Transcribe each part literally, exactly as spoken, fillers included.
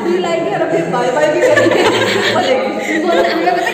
Three लाएंगे और फिर बाय बाय भी करेंगे।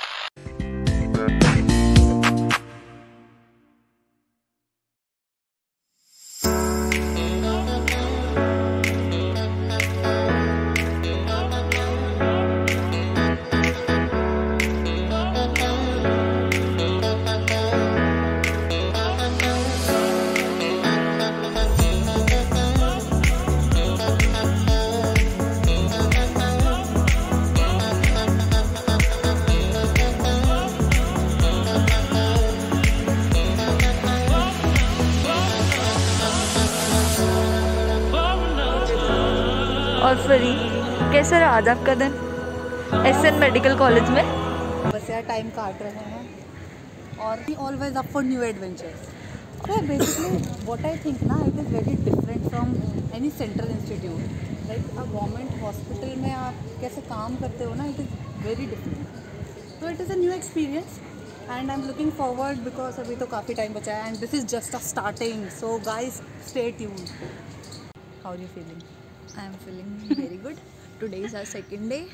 और फ्री कैसे रहा आज आपका दिन एस एन मेडिकल कॉलेज में? बस यार टाइम काट रहे हैं और always up for new adventures. तो बेसिकली व्हाट आई थिंक ना, it is very different from any central institute. Like a government hospital में आप कैसे काम करते हो ना, इट इज़ वेरी डिफरेंट। तो it is a new experience and I am looking forward because अभी तो काफ़ी टाइम बचा है and this is just a starting. So guys stay tuned. How are you feeling? I am feeling very good. Today is our second day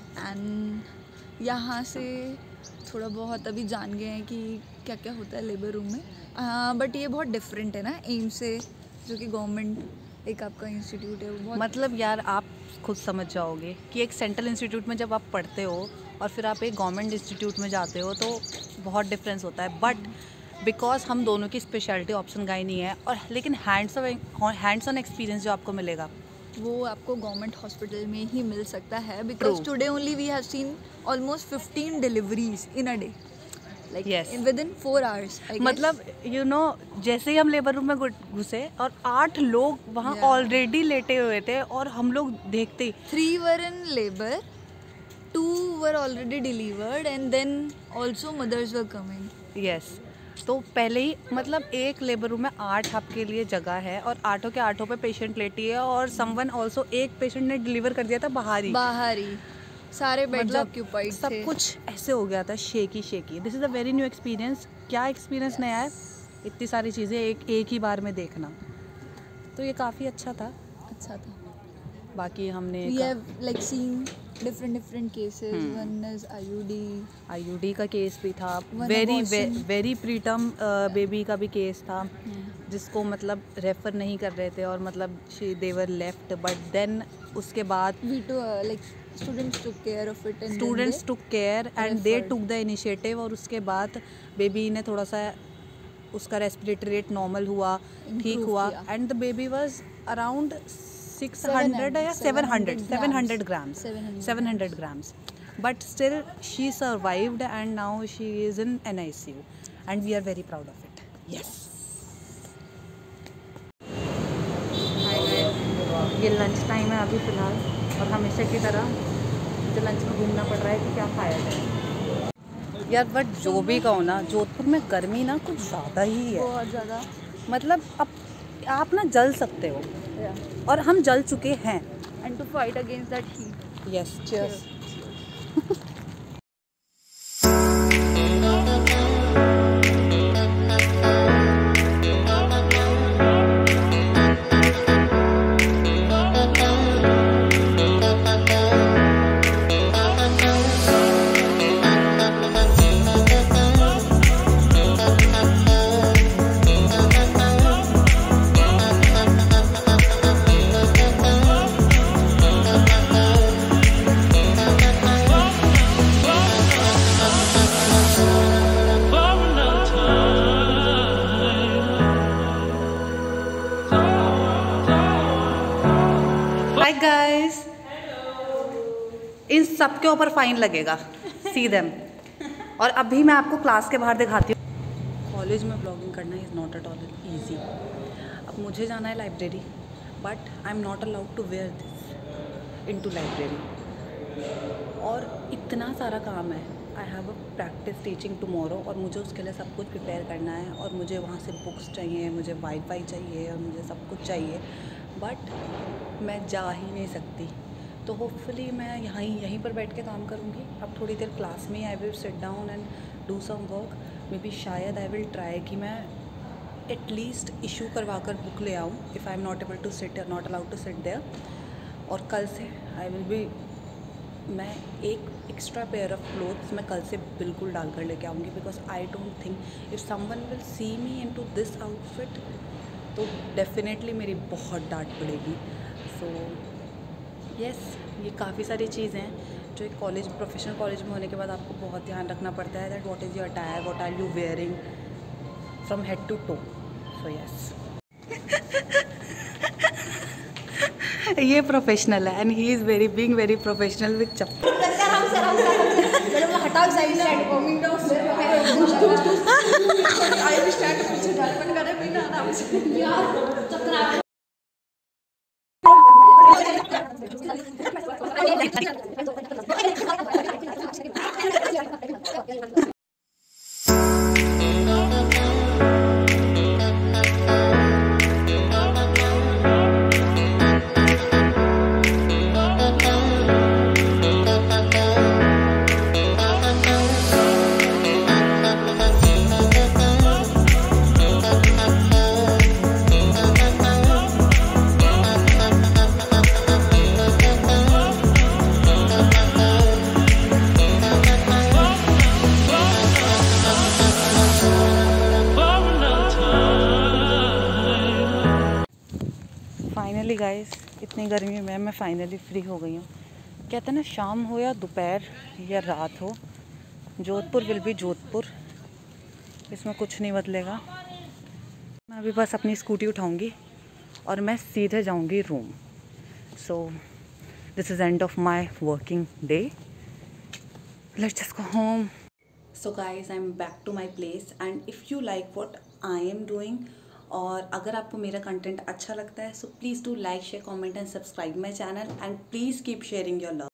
and यहाँ से थोड़ा बहुत अभी जान गए हैं कि क्या क्या होता है लेबर रूम में। बट ये बहुत डिफरेंट है ना एम से, जो कि गवर्नमेंट एक आपका इंस्टीट्यूट है वो बहुत मतलब यार आप खुद समझ जाओगे कि एक सेंट्रल इंस्टीट्यूट में जब आप पढ़ते हो और फिर आप एक गवर्नमेंट इंस्टीट्यूट में जाते हो तो बहुत डिफरेंस होता है। बट बिकॉज हम दोनों की स्पेशलिटी ऑप्शन का ही नहीं है, और लेकिन हैंड्स हैंड्स ऑन एक्सपीरियंस जो आपको मिलेगा वो आपको गवर्नमेंट हॉस्पिटल में ही मिल सकता है। Because today only we have seen almost fifteen deliveries in a day, like within four hours. मतलब यू नो जैसे ही हम लेबर रूम में घुसे और आठ लोग वहाँ ऑलरेडी yeah. लेटे हुए थे और हम लोग देखते three were in labour, two were already delivered and then also mothers were coming. Yes, तो पहले ही मतलब एक लेबर रूम में आठ आपके लिए जगह है और आठों के आठों पे पेशेंट लेटी है और समवन ऑल्सो एक पेशेंट ने डिलीवर कर दिया था बाहर ही बाहर ही सारे बेड मतलब ऑक्यूपाइड थे। सब कुछ ऐसे हो गया था, shaky shaky. This is a very new experience. क्या एक्सपीरियंस नया है, इतनी सारी चीज़ें एक एक ही बार में देखना, तो ये काफ़ी अच्छा था अच्छा था। बाकी हमने we have like seen different different cases. One is I U D I U D का केस भी था, वेरी वेरी प्रीटर्म बेबी का भी केस था जिसको मतलब रेफर नहीं कर रहे थे और मतलब they were left, but then उसके बाद we to uh, like students took care of it and students took care and they took the initiative और उसके बाद बेबी ने थोड़ा सा उसका रेस्पिरेटरी रेट नॉर्मल हुआ, ठीक हुआ and the baby was around six hundred या seven hundred seven hundred grams seven hundred grams, but still she survived and now she is in N I C U and we are very proud of it. Yes. ये lunch time है अभी फ़िलहाल और हमेशा की तरह मुझे lunch में घूमना पड़ रहा है कि क्या खाया जाए यार। बट जो भी कहो ना, जोधपुर में गर्मी ना कुछ ज़्यादा ही है, बहुत ज़्यादा। मतलब अब आप ना जल सकते हो yeah. और हम जल चुके हैं। And to fight against that heat. Yes, cheers. Hi guys, इन सब के ऊपर फाइन लगेगा, सी देम। और अभी मैं आपको क्लास के बाहर दिखाती हूँ। कॉलेज में ब्लॉगिंग करना is not at all easy. अब मुझे जाना है library, but I am not allowed to wear this into library और इतना सारा काम है। I have a practice teaching tomorrow और मुझे उसके लिए सब कुछ प्रिपेयर करना है और मुझे वहाँ से बुक्स चाहिए, मुझे वाईफाई चाहिए और मुझे सब कुछ चाहिए, बट मैं जा ही नहीं सकती। तो होपफुली मैं यहाँ ही यहीं पर बैठ के काम करूँगी। अब थोड़ी देर क्लास में I will sit down and do some work. Maybe शायद आई विल ट्राई कि मैं एटलीस्ट इशू करवा कर बुक ले आऊँ if I am not able to sit not allowed to sit there. और कल से आई विल बी मैं एक एक्स्ट्रा पेयर ऑफ क्लोथ्स मैं कल से बिल्कुल डाल कर लेके आऊँगी, because I don't think if someone will see me into this outfit तो डेफिनेटली मेरी बहुत डांट पड़ेगी। सो so, यस yes, ये काफ़ी सारी चीज़ें हैं जो एक कॉलेज प्रोफेशनल कॉलेज में होने के बाद आपको बहुत ध्यान रखना पड़ता है, that what is your attire, what are you wearing from head to toe. So yes ये प्रोफेशनल है and he is very being very professional with chappal. Finally guys, इतनी गर्मी में मैं फाइनली फ्री हो गई हूँ। कहते हैं ना, शाम हो या दोपहर या रात हो, जोधपुर विल बी जोधपुर, इसमें कुछ नहीं बदलेगा। मैं अभी बस अपनी स्कूटी उठाऊँगी और मैं सीधे जाऊँगी room. So this is end of my working day, let's just go home. So guys, I am back to my place and if you like what I am doing, और अगर आपको मेरा कंटेंट अच्छा लगता है, so please do like share comment and subscribe my channel and please keep sharing your love.